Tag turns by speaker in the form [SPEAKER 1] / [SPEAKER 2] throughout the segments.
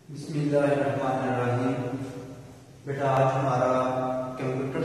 [SPEAKER 1] بسم اللہ الرحمن الرحیم۔ بیٹا آج ہمارا computer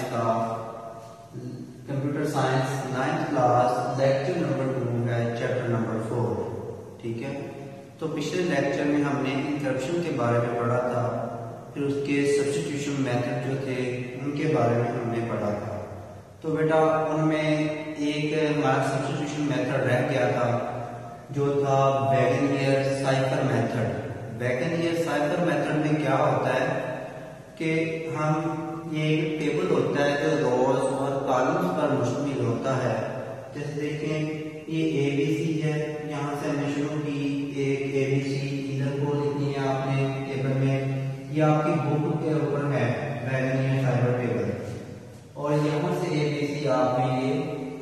[SPEAKER 1] science 9th class lecture number 2 ہے، چیپٹر نمبر 4۔ ٹھیک ہے، تو پچھلے لیکچر میں ہم نے انکرپشن کے بارے میں پڑھا تھا، پھر اس کے سبسٹیٹیوشن میتھڈ جو تھے ان کے بارے میں ہم نے پڑھا تھا۔ تو بیٹا ان میں ایک ہمارا سبسٹیٹیوشن میتھڈ رہ گیا تھا جو تھا Vigenere cipher method. Vigenere cipher method میں کیا ہوتا ہے کہ یہ ایک ٹیبل ہوتا ہے جو روز اور کالمز پر مشتمل ہوتا ہے۔ جیسے دیکھیں یہ اے بی سی ہے، یہاں سے ہم نے شروع کی ایک اے بی سی، ادھر کو لکھنی ہے آپ نے ٹیبل میں، یہ آپ کی بک کے اوپر ہے ویگنر سائفر ٹیبل، اور یہاں سے اے بی سی آپ نے یہ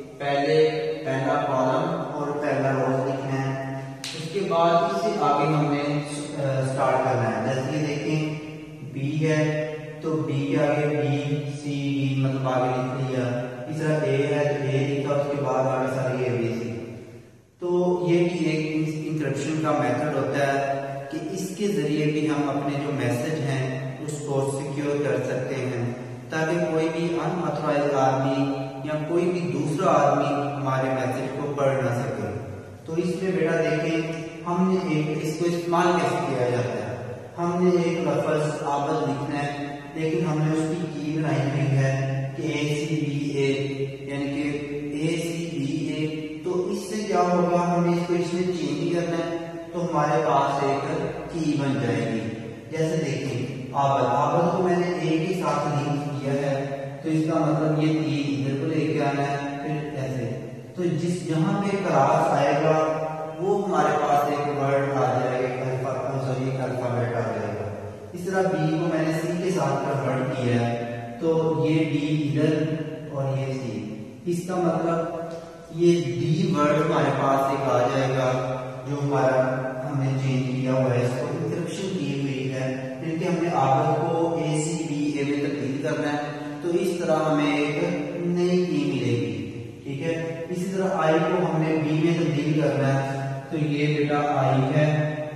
[SPEAKER 1] پہلا کالم اور پہلا روز لکھنا ہے۔ اس کے بعد اس سے آگے ہم نے سٹارٹ کرنا ہے۔ جیسے یہ دیکھیں بی ہے تو بی کے آگے بی سی ڈی مطلب آگے لکھ لیا، اس طرح اے ہے تو اے لکھا، اس کے بعد آگے ساری اے بی سی۔ تو یہ بھی ایک انکرپشن کا میتھڈ ہوتا ہے کہ اس کے ذریعے بھی ہم اپنے جو میسج ہیں اس کو سیکیور کر سکتے ہیں، تاکہ کوئی بھی ان آتھورائزڈ آدمی یا کوئی بھی دوسرا آدمی ہمارے میسج کو پڑھ نہ سکے۔ تو اس میں بیٹا دیکھیں ہم نے اس کو استعمال کیسے کیا جاتا ہے۔ ہم نے ایک لفظ عابد لکھنا ہے، لیکن ہم نے اس کی کی بنائی ہوئی ہے کہ اے سی بی اے، یعنی کہ اے سی بی اے۔ تو اس سے کیا ہوگا، ہم نے اس کو اس میں چینج کرنا ہے تو ہمارے پاس ایک کی بن جائے گی۔ جیسے دیکھیں عابد کو میں نے اے کے ساتھ لنک کیا ہے، تو اس کا مطلب یہ تین ادھر کو لے کے آنا ہے، پھر ایسے۔ تو جہاں پہ کراس آئے گا وہ ہمارے پاس ایک ورڈ آ جائے گا، الفابیٹ آ جائے گا۔ اس طرح بی کو میں نے سی کے ساتھ کنورٹ کیا ہے، تو یہ بی ادھر اور یہ سی، اس کا مطلب یہ ڈی ورڈ ہمارے پاس ایک آ جائے گا جو ہمارا ہم نے چینج کیا ہوا ہے، اس کو انکرپشن کی ہوئی ہے، کیونکہ ہم نے عابد کو اے سی بی اے میں تبدیل کرنا ہے، تو اس طرح ہمیں ایک نئی کی ملے گی۔ ٹھیک ہے، اسی طرح آئی کو ہم نے بی میں تبدیل کرنا ہے، تو یہ بیٹا آئی ہے،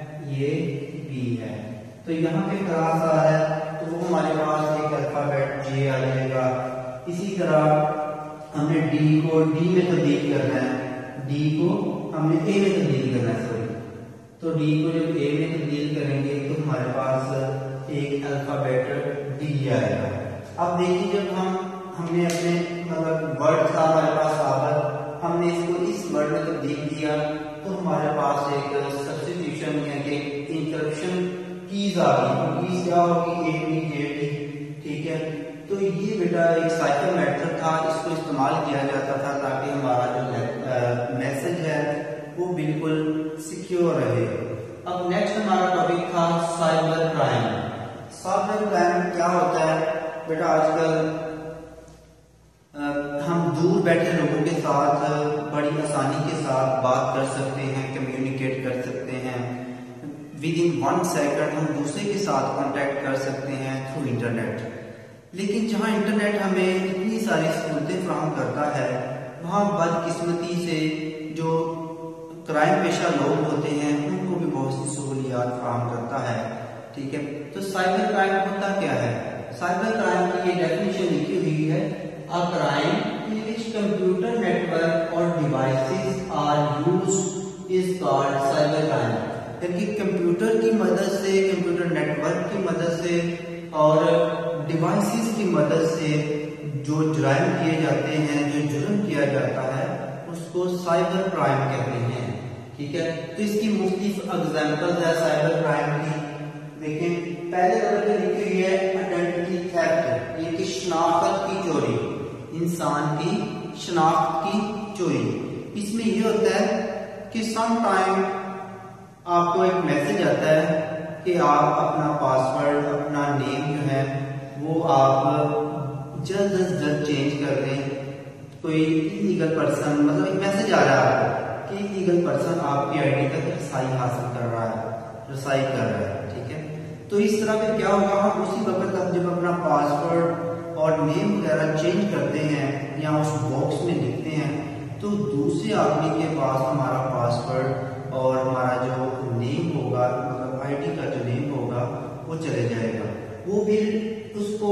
[SPEAKER 1] یہ بی ہے۔ تو یہاں پہ کراس آ رہا ہے تو وہ ہمارے پاس ایک الفابیٹ جے آ جائے گا۔ اسی طرح ہم نے ڈی کو ڈی میں تبدیل کرنا ہے، ڈی کو ہم نے اے میں تبدیل کرنا ہے، سوری۔ تو ڈی کو جب اے میں تبدیل کریں گے تو ہمارے پاس ایک الفابیٹ ڈی آئے گا۔ اب دیکھیں جب ہم نے اپنے مطلب ورڈ تھا ہمارے پاس عابد، ہم نے اس کو اس ورڈ میں تبدیل کیا تو ہمارے پاس ایک سبسٹیٹیوشن یعنی کہ انکرپشن کیز آ گئی۔ کیز کیا ہوگی، اے بی جے ڈی۔ ٹھیک ہے، تو یہ بیٹا ایک سائفر میتھڈ تھا، اس کو استعمال کیا جاتا تھا تاکہ ہمارا جو میسج ہے وہ بالکل سیکیور رہے۔ اب نیکسٹ ہمارا ٹاپک تھا سائبر کرائم۔ سائبر کرائم کیا ہوتا ہے بیٹا، آج کل ہم دور بیٹھے لوگوں کے ساتھ بڑی آسانی کے ساتھ بات کر سکتے ہیں، کمیونیکیٹ کر سکتے ہیں، ود ان 1 سیکنڈ ہم دوسرے کے ساتھ کانٹیکٹ کر سکتے ہیں تھرو انٹرنیٹ۔ لیکن جہاں انٹرنیٹ ہمیں اتنی ساری سہولتیں فراہم کرتا ہے، وہاں بدقسمتی سے جو کرائم پیشہ لوگ ہوتے ہیں ان کو بھی بہت سی سہولیات فراہم کرتا ہے۔ ٹھیک ہے، تو سائبر کرائم ہوتا کیا ہے؟ سائبر کرائم کی یہ ڈیفینیشن لکھی ہوئی ہے، a crime in which computer network or devices are used is called cyber crime۔ یعنی کمپیوٹر کی مدد سے، کمپیوٹر نیٹ ورک کی مدد سے اور ڈیوائسز کی مدد سے جو جرائم کیے جاتے ہیں، جو جرم کیا جاتا ہے، اس کو سائبر کرائم کہتے ہیں۔ ٹھیک ہے، تو اس کی مختلف ایگزامپل ہے سائبر کرائم کی۔ لیکن پہلے نمبر پہ لکھی ہوئی ہے آئیڈینٹی تھیفٹ، یہ کہ شناخت کی چوری، انسان کی شناخت کی چوری۔ اس میں یہ ہوتا ہے کہ سم ٹائم آپ کو ایک میسج آتا ہے کہ آپ اپنا پاسورڈ، اپنا نیم جو ہے وہ آپ جلد از جلد چینج کر دیں۔ کوئی انلیگل پرسن، مطلب ایک میسج آ رہا ہے کہ انلیگل پرسن آپ کی آئی ڈی تک رسائی حاصل کر رہا ہے، رسائی کر رہا ہے۔ ٹھیک ہے، تو اس طرح پہ کیا ہوگا، ہم اسی وقت ہم جب اپنا پاسورڈ اور نیم وغیرہ چینج کرتے ہیں یا اس باکس میں لکھتے ہیں تو دوسرے آدمی کے پاس ہمارا پاسورڈ اور ہمارا جو نیم ہوگا، مطلب آئی ڈی کا جو نیم ہوگا وہ چلے جائے گا. وہ پھر اس کو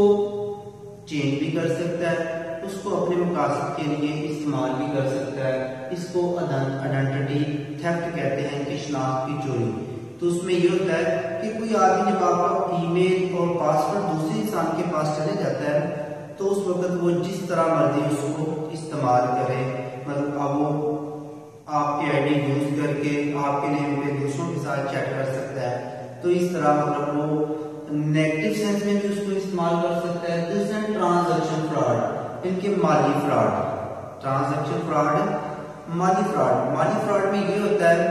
[SPEAKER 1] چینج بھی کر سکتا ہے, اس کو اپنے مقاصد کے لیے استعمال بھی کر سکتا ہے. اس کو آئیڈینٹی تھیفٹ کہتے ہیں کہ شناخت کی چوری. تو اس میں یہ ہوتا ہے کہ کوئی آدمی جب آپ کا ای میل اور پاسورڈ دوسرے انسان کے پاس چلے جاتا ہے تو اس وقت وہ جس طرح مرضی اس کو استعمال کرے, مطلب اب وہ آپ کی آئی ڈی یوز کر کے آپ کے نیم پہ دوسروں کے ساتھ چیٹ کر سکتا ہے. تو اس طرح مطلب وہ نیگیٹو سینس میں بھی اس کو استعمال کر سکتا ہے. دوسرا ٹرانزیکشن فراڈ, ان کے مالی فراڈ. ٹرانزیکشن فراڈ, مالی فراڈ. مالی فراڈ میں یہ ہوتا ہے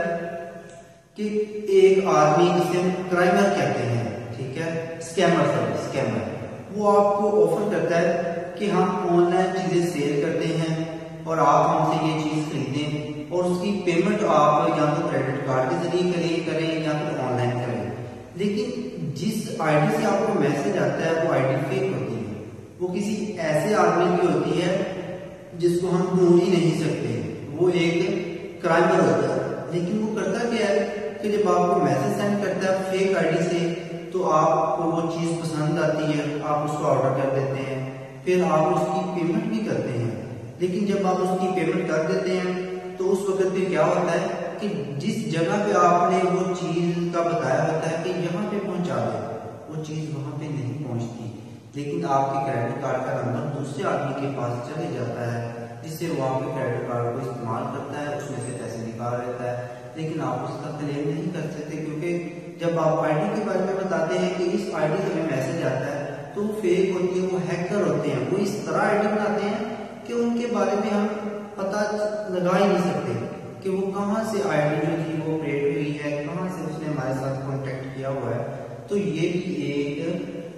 [SPEAKER 1] کہ ایک آدمی جسے ہم کرائمر کہتے ہیں, ٹھیک ہے, اسکیمر, وہ آپ کو آفر کرتا ہے کہ ہم آن لائن چیزیں سیل کرتے ہیں اور آپ ہم سے یہ چیز خریدیں اور اس کی پیمنٹ آپ یا تو کریڈٹ کارڈ کے ذریعے کریں یا پھر آن لائن کریں. لیکن جس آئی ڈی سے آپ کو میسج آتا ہے وہ آئی ڈی فیک ہوتی ہے, وہ کسی ایسے آدمی کی ہوتی ہے جس کو ہم ڈھونڈ ہی نہیں سکتے, وہ ایک کرائمر ہوتا ہے. لیکن وہ کرتا کیا ہے کہ جب آپ کو میسج سینڈ کرتا ہے فیک آئی ڈی سے تو آپ کو وہ چیز پسند آتی ہے, آپ اس کو آرڈر کر دیتے ہیں, پھر آپ اس کی پیمنٹ بھی کرتے ہیں. لیکن جب آپ اس کی پیمنٹ کر دیتے ہیں تو اس وقت پہ کیا ہوتا ہے کہ جس جگہ پہ آپ نے وہ چیز کا بتایا ہوتا ہے کہ یہاں پہ پہنچا دیں, وہ چیز وہاں پہ نہیں پہنچتی, لیکن آپ کے کریڈٹ کارڈ کا نمبر دوسرے آدمی کے پاس چلے جاتا ہے, جس سے وہ آپ کے کریڈٹ کارڈ کو استعمال کرتا ہے, اس میں سے پیسے نکال لیتا ہے. لیکن آپ اس کا کلیم نہیں کر سکتے کیونکہ جب آپ آئی ڈی کے بارے میں بتاتے ہیں کہ اس آئی ڈی سے ہمیں میسج آتا ہے تو وہ فیک ہوتی ہے, وہ ہیکر ہوتے ہیں, وہ اس طرح آئی ڈی بناتے ہیں کہ ان کے بارے میں ہم پتہ لگا ہی نہیں سکتے کہ وہ کہاں سے آئی ڈی جو تھی وہ کریٹ ہوئی ہے, کہاں سے اس نے ہمارے ساتھ کانٹیکٹ کیا ہوا ہے. تو یہ بھی ایک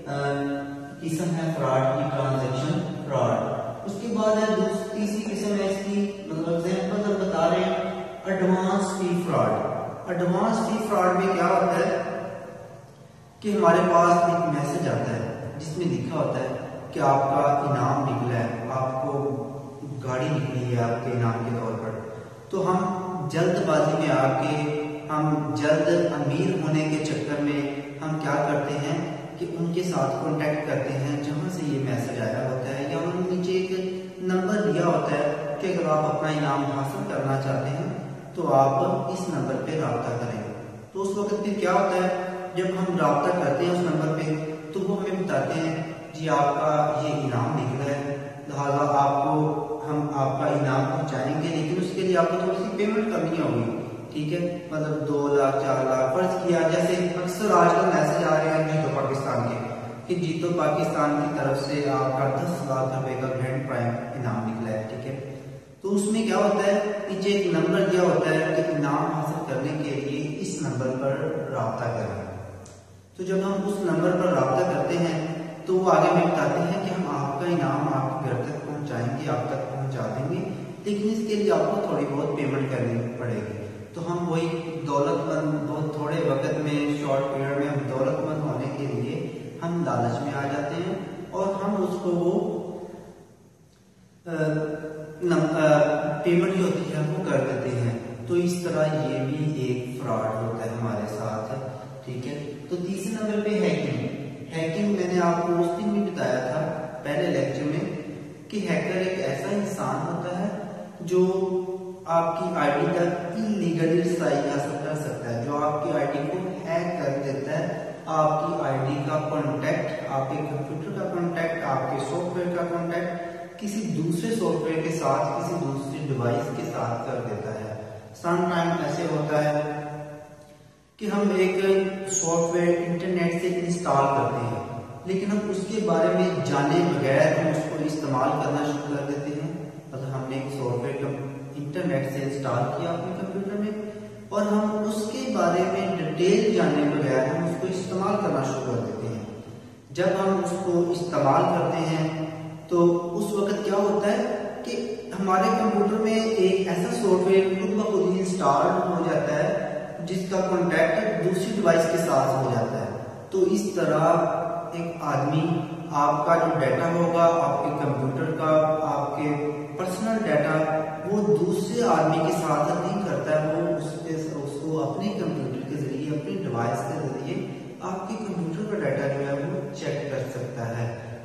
[SPEAKER 1] قسم ہے فراڈ کی, ٹرانزیکشن فراڈ. اس کے بعد ہے تیسری قسم ہے اس کی, مطلب ایگزامپل بتا رہے ہیں ایڈوانس فی فراڈ. ایڈوانس فی فراڈ میں کیا ہوتا ہے کہ ہمارے پاس ایک میسج آتا ہے جس میں لکھا ہوتا ہے کہ آپ کا انعام نکلا ہے, آپ کو گاڑی نکلی ہے آپ کے انعام کے طور پر. تو ہم جلد بازی میں آ کے ہم جلد امیر ہونے کے چکر میں ہم کیا کرتے ہیں کہ ان کے ساتھ کانٹیکٹ کرتے ہیں جہاں سے یہ میسج آیا ہوتا ہے, یا انہوں نے نیچے ایک نمبر دیا ہوتا ہے کہ اگر آپ اپنا انعام حاصل کرنا چاہتے ہیں تو آپ اس نمبر پہ رابطہ کریں. تو اس وقت پھر کیا ہوتا ہے جب ہم رابطہ کرتے ہیں اس نمبر پہ تو وہ ہمیں بتاتے ہیں جی آپ کا یہ انعام نکلا ہے, لہٰذا آپ کو ہم آپ کا انعام پہنچائیں گے, لیکن اس کے لیے آپ کو تھوڑی سی پیمنٹ کرنی ہوگی, ٹھیک ہے, مطلب 2 لاکھ 4 لاکھ فرض کیا. جیسے اکثر آج کل میسج آ رہے ہیں جیتو پاکستان کے کہ جیتو پاکستان کی طرف سے آپ کا 10 لاکھ روپے کا گرینڈ پرائم انعام نکلا ہے, ٹھیک ہے. تو اس میں کیا ہوتا ہے نیچے ایک نمبر دیا ہوتا ہے کہ انعام حاصل کرنے کے لیے اس نمبر پر رابطہ کریں. تو جب ہم اس نمبر پر رابطہ کرتے ہیں تو وہ آگے میں بتاتے ہیں کہ ہم آپ کا انعام آپ کے گھر تک پہنچائیں گے, آپ تک پہنچا دیں گے, لیکن اس کے لیے آپ کو تھوڑی بہت پیمنٹ کرنی پڑے گی. تو ہم وہی دولت مند بہت تھوڑے وقت میں, شارٹ پیریڈ میں ہم دولت مند ہونے کے لیے ہم لالچ میں آ جاتے ہیں اور ہم اس کو وہ پیمنٹ جو ہوتی ہے وہ کر دیتے ہیں. تو اس طرح یہ بھی ایک فراڈ ہوتا ہے ہمارے ساتھ, ٹھیک ہے. تو تیسرے نمبر پہ ہیکنگ. ہیکنگ میں نے آپ کو اس دن بھی بتایا تھا پہلے لیکچر میں کہ ہیکر ایک ایسا انسان ہوتا ہے جو آپ کی آئی ڈی تک انلیگلی رسائی حاصل کر سکتا ہے, جو آپ کی آئی ڈی کو ہیک کر دیتا ہے. آپ کی آئی ڈی کا کانٹیکٹ, آپ کے کمپیوٹر کا کانٹیکٹ, آپ کے سافٹ ویئر کا کانٹیکٹ کسی دوسرے سافٹ ویئر کے ساتھ, کسی دوسری ڈیوائس کے ساتھ کر دیتا ہے. سم ٹائم ایسے ہوتا ہے کہ ہم ایک سافٹ ویئر انٹرنیٹ سے انسٹال کرتے ہیں لیکن ہم اس کے بارے میں جانے بغیر ہم اس کو استعمال کرنا شروع کر دیتے ہیں. مطلب ہم نے ایک سافٹ ویئر انٹرنیٹ سے انسٹال کیا اپنے کمپیوٹر میں اور ہم اس کے بارے میں ڈیٹیل جانے بغیر ہم اس کو استعمال کرنا شروع کر دیتے ہیں. جب ہم اس کو استعمال کرتے ہیں تو اس وقت کیا ہوتا ہے کہ ہمارے کمپیوٹر میں ایک ایسا سافٹ ویئر خود بخود ہی انسٹال ہو جاتا ہے جس کا کانٹیکٹ دوسری ڈیوائس کے ساتھ ہو جاتا ہے. تو اس طرح ایک آدمی آپ کا جو ڈیٹا ہوگا, آپ کے کمپیوٹر کا, آپ کے پرسنل ڈیٹا, وہ دوسرے آدمی کے ساتھ نہیں کرتا ہے, وہ اس کو اپنے کمپیوٹر کے ذریعے, اپنی ڈیوائس کے ذریعے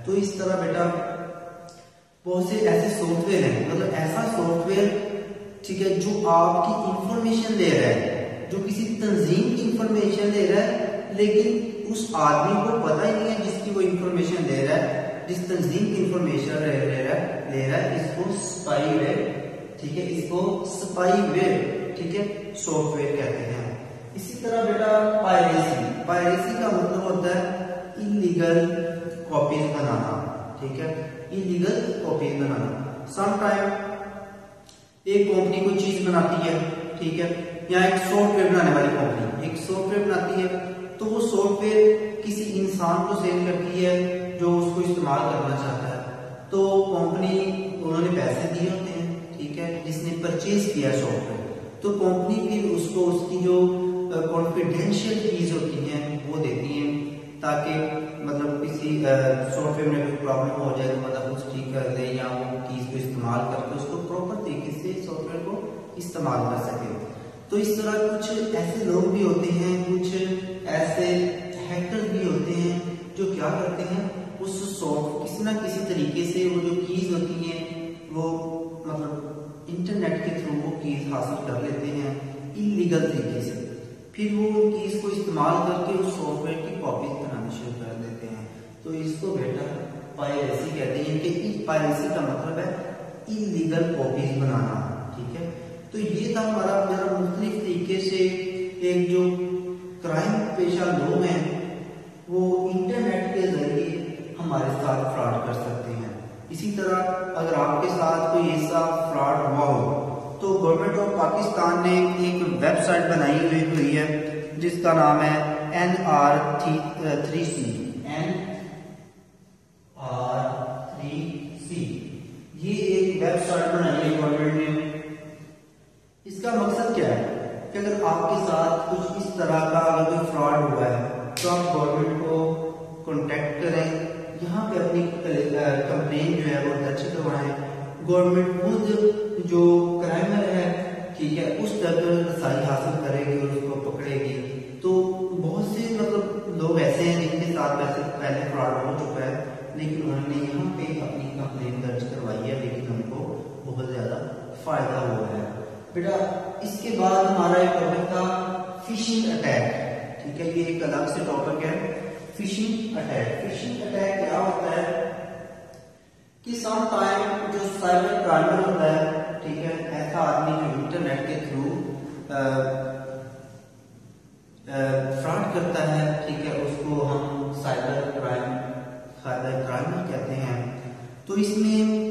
[SPEAKER 1] تو اس طرح بیٹا بہت سے ایسے سافٹ ویئر ہیں، مطلب ایسا سافٹ ویئر ٹھیک ہے جو آپ کی انفارمیشن لے رہا ہے، جو کسی تنظیم کی انفارمیشن لے رہا ہے، لیکن اس آدمی کو پتہ ہی نہیں ہے جس کی وہ انفارمیشن لے رہا ہے، جس تنظیم کی انفارمیشن لے رہا ہے، اس کو اسپائی ویئر ٹھیک ہے، اس کو اسپائی ویئر ٹھیک ہے سافٹ ویئر کہتے ہیں۔ اسی طرح بیٹا پائریسی کا مطلب ہوتا ہے انلیگل کاپیز بنانا ٹھیک ہے، انلیگل کاپیز بنانا۔ سم ٹائم ایک کمپنی کوئی چیز بناتی ہے ٹھیک ہے، یا ایک سافٹ ویئر بنانے والی کمپنی ایک سافٹ ویئر بناتی ہے، تو وہ سافٹ ویئر کسی انسان کو سیل کرتی ہے جو اس کو استعمال کرنا چاہتا ہے، تو کمپنی انہوں نے پیسے دیے ہوتے ہیں ٹھیک ہے، جس نے پرچیز کیا سافٹ ویئر، تو کمپنی پھر اس کو اس کی جو کانفیڈینشیل کیز ہوتی ہیں وہ دیتی ہیں، تاکہ مطلب کسی سافٹ ویئر میں کوئی پرابلم ہو جائے تو مطلب اس ٹھیک کر دے، یا وہ کیز کو استعمال کر کے اس کو پراپر طریقے سے سافٹ ویئر کو استعمال کر سکے۔ تو اس طرح کچھ ایسے لوگ بھی ہوتے ہیں، کچھ ایسے ہیکر بھی ہوتے ہیں جو کیا کرتے ہیں، اس سافٹ کسی نہ کسی طریقے سے وہ جو کیز ہوتی ہیں وہ مطلب انٹرنیٹ کے تھرو وہ کیز حاصل کر لیتے ہیں انلیگل طریقے سے، پھر وہ کیز کو استعمال کر کے اس سافٹ ویئر کی کاپیز بنانا شروع کر دیتے ہیں۔ تو اس کو بیٹا پائریسی کہتے ہیں، کہ پائریسی کا مطلب ہے انلیگل کاپیز بنانا ٹھیک ہے۔ تو یہ تھا ہمارا مختلف طریقے سے ایک جو کرائم پیشہ لوگ ہیں وہ انٹرنیٹ کے ذریعے ہمارے ساتھ فراڈ کر سکتے ہیں۔ اسی طرح اگر آپ کے ساتھ کوئی ایسا فراڈ ہوا ہو تو گورنمنٹ آف پاکستان نے ایک ویب سائٹ بنائی ہوئی ہے جس کا نام ہے NR3C یہ ایک ویب سائٹ بنائی ہے گورنمنٹ نے۔ اس کا مقصد کیا ہے کہ اگر آپ کے ساتھ کچھ اس طرح کا اگر کوئی فراڈ ہوا ہے تو آپ گورنمنٹ کو کانٹیکٹ کریں، یہاں پہ اپنی کمپلین جو ہے وہ درج کروائیں، گورنمنٹ خود جو کرائمر ہے ٹھیک ہے اس تک رسائی حاصل کرے گی اور اس کو پکڑے گی۔ تو بہت سے مطلب لوگ ایسے ہیں جن کے ساتھ ویسے پہلے فراڈ ہو چکا ہے، لیکن انہوں نے یہاں پہ اپنی کمپلین درج کروائی ہے، لیکن ان کو بہت زیادہ فائدہ ہوا ہے۔ بیٹا اس کے بعد ہمارا ایک ٹاپک تھا فشنگ اٹیک ٹھیک ہے، یہ ایک الگ سے ٹاپک ہے فشنگ اٹیک۔ فشنگ اٹیک کیا ہوتا ہے کہ سم ٹائم جو سائبر کرائمر ہوتا ہے ٹھیک ہے، ایسا آدمی جو انٹرنیٹ کے تھرو فراڈ کرتا ہے ٹھیک ہے، اس کو ہم سائبر کرائمر کہتے ہیں۔ تو اس میں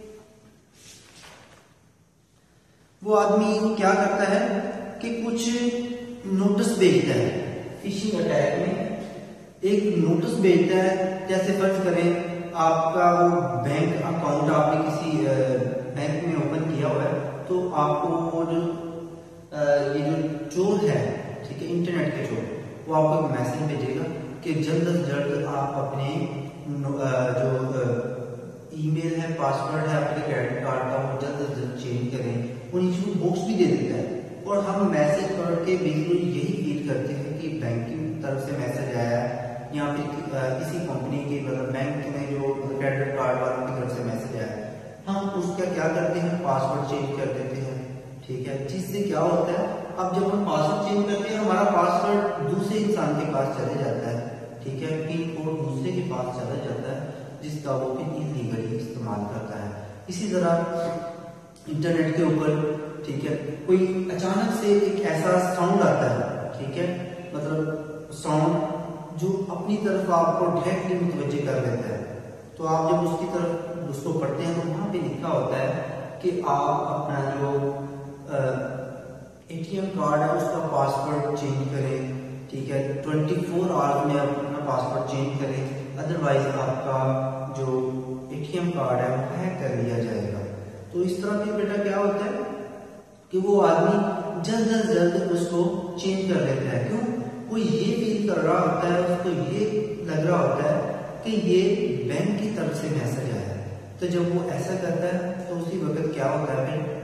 [SPEAKER 1] وہ آدمی کیا کرتا ہے کہ کچھ نوٹس بھیجتا ہے، فشنگ اٹیک میں ایک نوٹس بھیجتا ہے، جیسے فرض کریں آپ کا وہ بینک اکاؤنٹ آپ نے کسی بینک میں اوپن کیا ہوا ہے، تو آپ کو وہ جو یہ جو چور ہے ٹھیک ہے انٹرنیٹ کے چور، وہ آپ کو ایک میسج بھیجے گا کہ جلد از جلد آپ اپنے جو ای میل ہے پاسورڈ ہے اپنے کریڈٹ کارڈ کا وہ جلد از جلد چینج کریں، اور نیچے باکس بھی دے دیتا ہے، اور ہم میسج پڑھ کے بالکل یہی فیل کرتے ہیں کہ بینک کی طرف سے میسج آیا ہے، یا پھر کسی کمپنی کی مطلب بینک میں جو کریڈٹ کارڈ والوں کی طرف سے میسج آیا ہے، ہم اس کا کیا کرتے ہیں پاسورڈ چینج کر دیتے ہیں ٹھیک ہے، جس سے کیا ہوتا ہے اب جب ہم پاسورڈ چینج کرتے ہیں ہمارا پاسورڈ دوسرے انسان کے پاس چلے جاتا ہے ٹھیک ہے، پن کوڈ دوسرے کے پاس چلا جاتا ہے جس کا وہ پن انلیگلی استعمال کرتا ہے۔ اسی طرح انٹرنیٹ کے اوپر ٹھیک ہے کوئی اچانک سے ایک ایسا ساؤنڈ آتا ہے ٹھیک ہے، مطلب ساؤنڈ جو اپنی طرف آپ کو ڈائریکٹلی متوجہ کر لیتا ہے، تو آپ جب اس کی طرف اس کو پڑھتے ہیں تو وہاں پہ لکھا ہوتا ہے کہ آپ اپنا جو اے ٹی ایم کارڈ ہے اس کا پاسورڈ چینج کریں ٹھیک ہے، 24 آورز میں آپ اپنا پاسورڈ چینج کریں، ادروائز آپ کا جو اے ٹی ایم کارڈ ہے وہ ہیک کر لیا جائے گا۔ تو اس طرح پھر بیٹا کیا ہوتا ہے کہ وہ آدمی جلد از جلد اس کو چینج کر لیتا ہے، کیوں؟ وہ یہ فیل کر رہا ہوتا ہے، اس کو یہ لگ رہا ہوتا ہے کہ یہ بینک کی طرف سے میسج آیا ہے، تو جب وہ ایسا کرتا ہے تو اسی وقت کیا ہوتا ہے پھر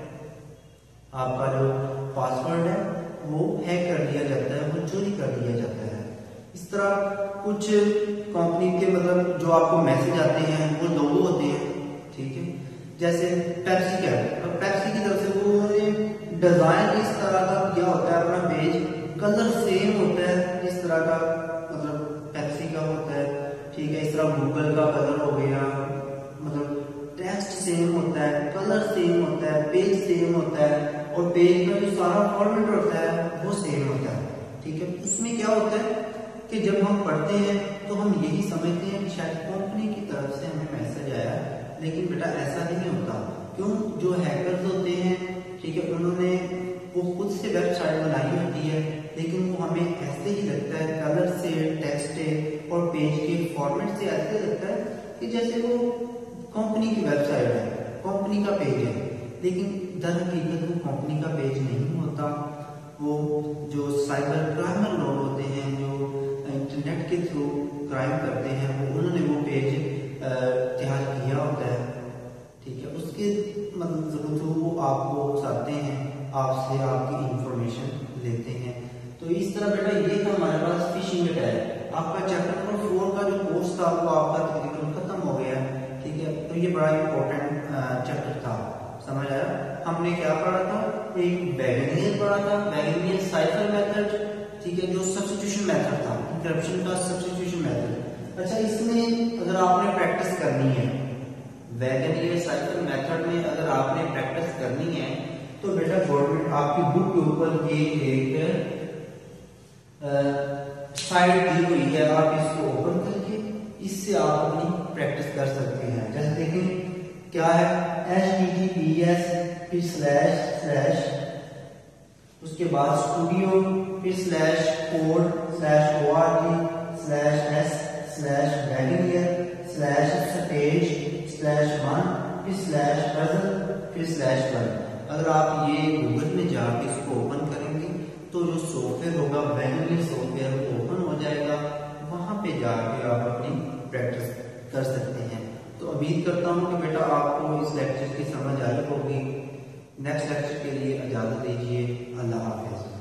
[SPEAKER 1] آپ کا جو پاسورڈ ہے وہ ہیک کر لیا جاتا ہے، وہ چوری کر لیا جاتا ہے۔ اس طرح کچھ کمپنی کے مطلب جو آپ کو میسج آتے ہیں وہ لوگو ہوتے ہیں، ٹھیک ہے، جیسے پیپسی کا ہے، اور پیپسی کی طرف سے وہ ڈیزائن اس طرح کا کیا ہوتا ہے، اپنا پیج کلر سیم ہوتا ہے اس طرح کا، مطلب پیپسی کا ہوتا ہے، ٹھیک ہے، اس طرح گوگل کا کلر ہو گیا، مطلب ٹیکسٹ سیم ہوتا ہے، کلر سیم ہوتا ہے، پیج سیم ہوتا ہے، اور پیج کا جو سارا فارمیٹ ہوتا ہے وہ سیم ہوتا ہے، ٹھیک ہے۔ اس میں کیا ہوتا ہے کہ جب ہم پڑھتے ہیں تو ہم یہی سمجھتے ہیں کہ شاید کمپنی کی طرف سے ہمیں میسج آیا ہے، لیکن بیٹا ایسا نہیں ہوتا، کیوں؟ جو ہیکرز ہوتے ہیں، ٹھیک ہے، انہوں نے وہ خود سے ویب سائٹ بنائی ہوتی ہے، لیکن وہ ہمیں ایسے ہی لگتا ہے، کلر سے، ٹیکسٹ سے اور پیج کے فارمیٹ سے ایسے لگتا ہے کہ جیسے وہ کمپنی کی ویب سائٹ ہے، کمپنی کا پیج ہے، لیکن در حقیقت وہ کمپنی کا پیج نہیں ہوتا۔ وہ جو سائبر کرائمر لوگ ہوتے ہیں، جو انٹرنیٹ کے تھرو کرائم کرتے ہیں، انہوں نے وہ پیج تیار کیا ہوتا ہے، ٹھیک ہے، اس کے مطلب وہ آپ کو اکساتے ہیں، آپ سے آپ کی انفارمیشن لیتے ہیں۔ تو اس طرح بیٹا یہ تھا ہمارے پاس فشنگ اٹیک۔ آپ کا چیپٹر نمبر 4 کا جو کورس تھا وہ آپ کا تقریباً ختم ہو گیا، ٹھیک ہے، تو یہ بڑا امپورٹنٹ چیپٹر تھا، سمجھ آیا؟ ہم نے کیا پڑھا تھا؟ ایک ویگنیئر پڑھا تھا، ویگنیئر سائفر میتھڈ، ٹھیک ہے، جو سبسٹیٹیوشن میتھڈ تھا، انکرپشن کا سبسٹیٹیوشن میتھڈ۔ اچھا، اس میں اگر آپ نے پریکٹس کرنی ہے، ویگنیئر سائفر میتھڈ میں اگر آپ نے پریکٹس کرنی ہے تو بیٹا گورنمنٹ آپ کی بک کے اوپر یہ ایک سائٹ دی ہوئی ہے، آپ اس کو اوپن کر کے اس سے آپ اپنی پریکٹس کر سکتے ہیں۔ جیسے دیکھیں کیا ہے، https اس کے بعد اسٹوڈیو code/org/s/org/stage/1/puzzle/1۔ اگر آپ یہ گوگل میں جا کے اس کو اوپن کریں گے تو جو سافٹ ویئر ہوگا، ویگنیئر سافٹ ویئر اوپن ہو جائے گا، وہاں پہ جا کے آپ اپنی پریکٹس کر سکتے ہیں۔ تو امید کرتا ہوں کہ بیٹا آپ کو اس لیکچر کی سمجھ آئی ہوگی۔ نیکسٹ لیکچر کے لیے اجازت دیجیے، اللہ حافظ۔